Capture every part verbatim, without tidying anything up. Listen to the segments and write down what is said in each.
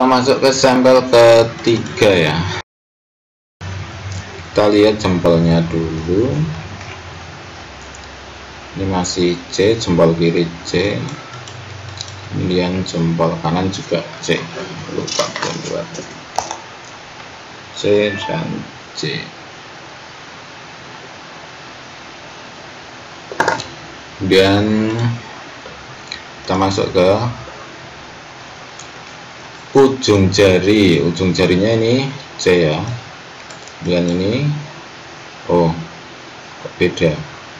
Kita masuk ke sampel ketiga ya. Kita lihat jempolnya dulu. Ini masih C, jempol kiri C, kemudian jempol kanan juga C, lupa buat C dan C. Kemudian kita masuk ke ujung jari, ujung jarinya ini C ya, kemudian ini oh kok beda,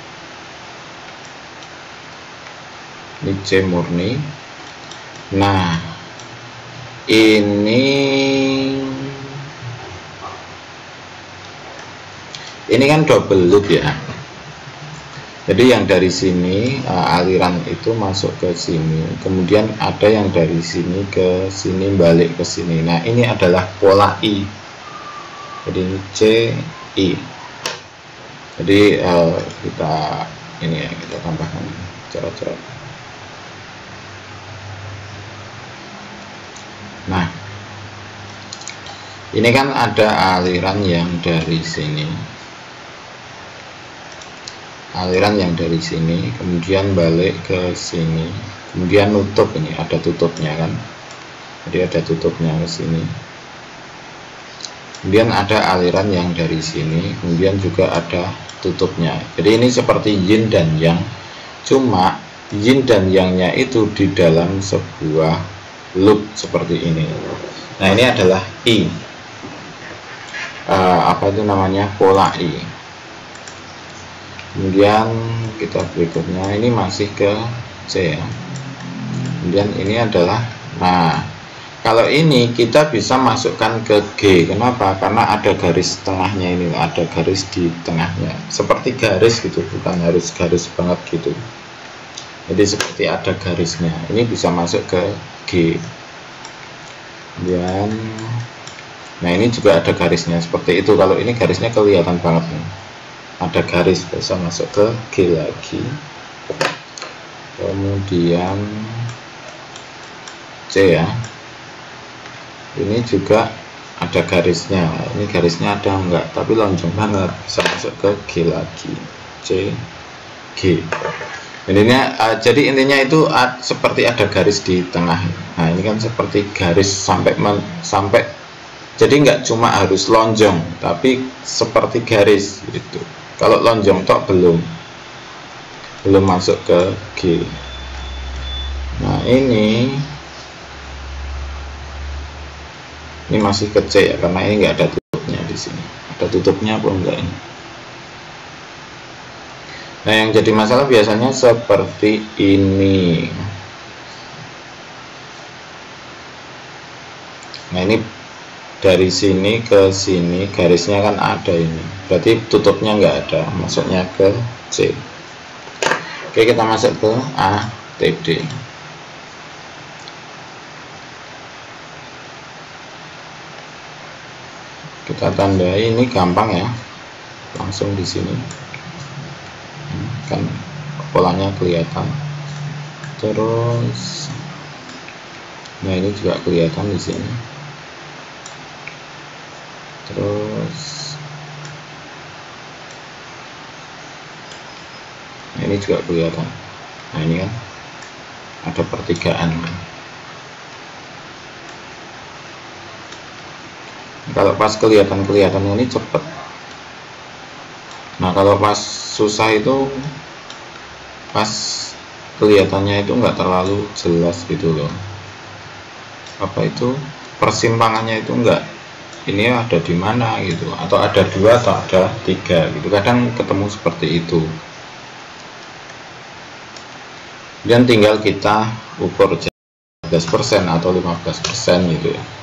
ini C murni. Nah ini ini kan double loop ya, jadi yang dari sini uh, aliran itu masuk ke sini, kemudian ada yang dari sini ke sini balik ke sini. Nah ini adalah pola I, jadi ini C I. Jadi uh, kita ini ya, kita tambahkan coret-coret. Nah ini kan ada aliran yang dari sini, aliran yang dari sini kemudian balik ke sini, kemudian nutup, ini ada tutupnya kan, jadi ada tutupnya ke sini, kemudian ada aliran yang dari sini kemudian juga ada tutupnya. Jadi ini seperti yin dan yang, cuma yin dan yangnya itu di dalam sebuah loop seperti ini. Nah ini adalah I, uh, apa itu namanya, pola I. Kemudian kita berikutnya ini masih ke C ya, kemudian ini adalah, nah kalau ini kita bisa masukkan ke G. Kenapa? Karena ada garis tengahnya, ini ada garis di tengahnya seperti garis gitu, bukan harus garis banget gitu, jadi seperti ada garisnya, ini bisa masuk ke G. Kemudian nah ini juga ada garisnya seperti itu. Kalau ini garisnya kelihatan banget nih, ada garis, bisa masuk ke G lagi. Kemudian C ya, ini juga ada garisnya, ini garisnya ada enggak tapi lonjong banget, bisa masuk ke G lagi, C G. Intinya uh, jadi intinya itu uh, seperti ada garis di tengah. Nah ini kan seperti garis sampai men, sampai jadi nggak cuma harus lonjong tapi seperti garis gitu. Kalau lonjong tok belum belum masuk ke G. Nah ini ini masih ke C ya, karena ini nggak ada tutupnya di sini. Ada tutupnya apa enggak ini? Nah yang jadi masalah biasanya seperti ini. Nah ini dari sini ke sini garisnya kan ada, ini berarti tutupnya nggak ada, masuknya ke C. Oke, kita masuk ke A T D. Kita tandai, ini gampang ya, langsung di sini kan polanya kelihatan. Terus nah ini juga kelihatan di sini. Terus nah ini juga kelihatan. Nah ini kan ada pertigaan. Kalau pas kelihatan-kelihatan ini cepet. Nah kalau pas susah itu pas kelihatannya itu enggak terlalu jelas gitu loh, apa itu persimpangannya itu enggak, ini ada di mana gitu, atau ada dua atau ada tiga gitu, kadang ketemu seperti itu. Dan tinggal kita ukur empat belas persen atau lima belas persen gitu ya.